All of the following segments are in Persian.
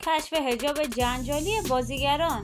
کشف حجاب جنجالی بازیگران.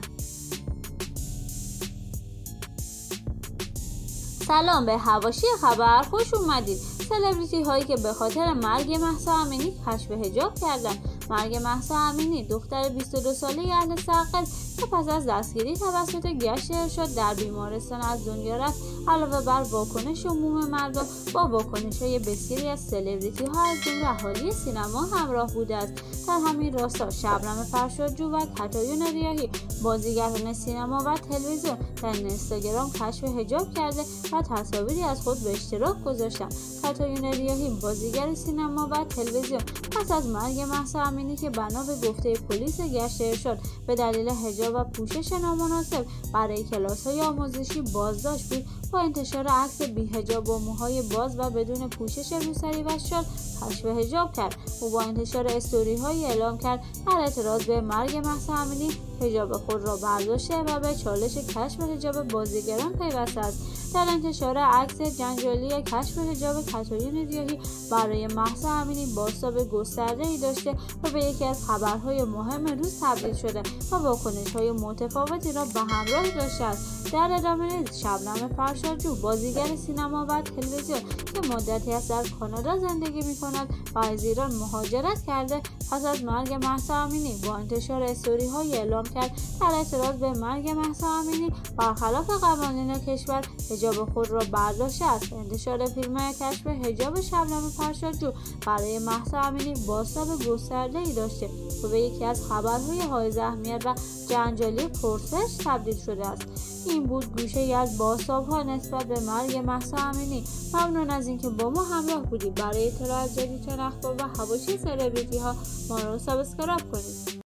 سلام به حواشی خبر، خوش اومدید. سلبریتی هایی که به خاطر مرگ مهسا امینی کشف حجاب کردند. مرگ مهسا امینی، دختر 22 ساله اهل سقز که پس از دستگیری توسط گشت ارشاد در بیمارستان از دنیا رفت، علاوه بر واکنش عموم مردم با واکنش‌های بسیاری از سلبریتی ها از جمله اهالی سینما همراه بوده است. در همین راستا شبنم فرشادجو و کتایون ریاحی، بازیگران سینما و تلویزیون، در اینستاگرام کشف حجاب کرده و تصاویری از خود به اشتراک گذاشتند. کتایون ریاحی، بازیگر سینما و تلویزیون، پس از مرگ مهسا امینی که بنا به گفته پلیس گشت ارشاد به دلیل حجاب و پوشش نامناسب برای کلاس‌های آموزشی بازداشت بود، با انتشار عکس بی‌حجاب و موهای باز و بدون پوشش روسری و شال کشف حجاب کرد. او با انتشار استوری‌هایی اعلام کرد در اعتراض به مرگ مهسا امینی حجاب خود را برداشته و به چالش کشف حجاب بازیگران پیوسته است. در انتشار عکس جنجالی کشف حجاب کتایون ریاحی برای مهسا امینی بازتاب گسترده‌ای داشته و به یکی از خبرهای مهم روز تبدیل شده و واکنش‌های متفاوتی را به همراه داشته است. در ادامه نیز شبنم فرشادجو، بازیگر سینما و تلویزیون که مدتی است در کانادا زندگی می‌کند و از ایران مهاجرت کرده، پس از مرگ مهسا امینی با انتشار استوری‌های اعلام کرد در اعتراض به مرگ مهسا امینی برخلاف قوانین کشور حجاب خود را برداشته است. انتشار فیلم کشف حجاب شبنم فرشادجو برای مهسا امینی بازتاب گسترده‌ای داشته و به یکی از خبرهای حائز اهمیت و جنجالی پرسش تبدیل شده است. این بود گوشه‌ای از بازتاب‌ها نسبت به مرگ مهسا امینی. ممنون از اینکه با ما همراه بودید. برای اطلاعات جدیدترین اخبار و حواشی سلبریتی ها ما را سابسکرایب کنید.